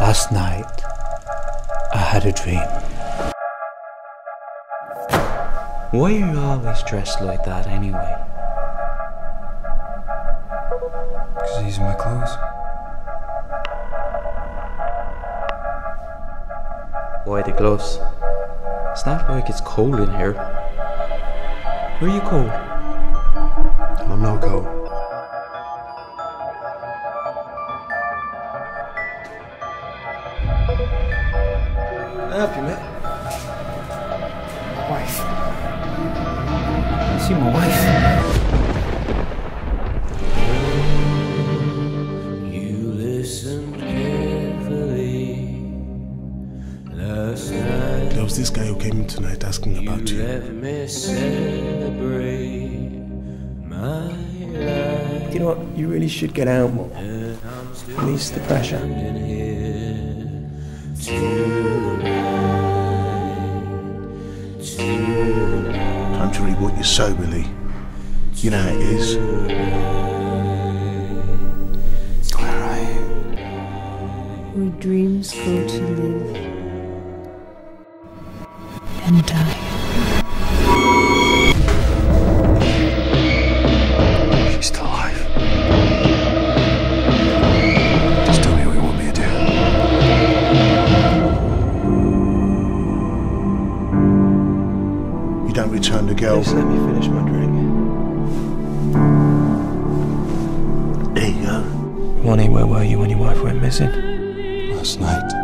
Last night, I had a dream. Why are you always dressed like that anyway? Because these are my clothes. Why the gloves? It's not like it's cold in here. Are you cold? I'm not cold. Can I help you, mate? My wife. See my wife? You listened carefully last night. There was this guy who came in tonight asking about you. Let me celebrate my life. You know what? You really should get out more. Release the pressure. Time to read what you soberly. You know how it is. Where are you? Where dreams go to live and die. She's still alive. Just tell me what you want me to do. You don't return the girl. Just let me finish my drink. There you go. Ronnie, where were you when your wife went missing? Last night.